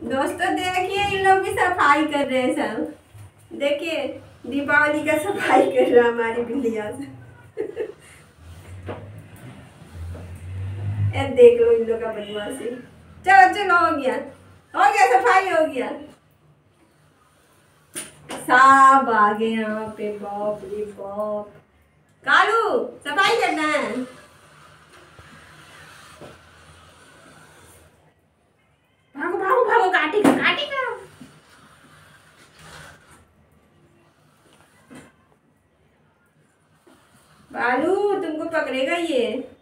दोस्तों देखिए इन लोग भी सफाई कर रहे हैं सब। देखिए दीपावली का सफाई कर रहा हमारी बिल्लिया से। देख लो इन लोग का बदमाशी। चलो चलो हो गया सफाई हो गया। सब आ गए यहाँ पे, बाप रे बाप। कालू सफाई करना है। भागो भागो भागो, काटेगा काटेगा। बालू तुमको पकड़ेगा ये।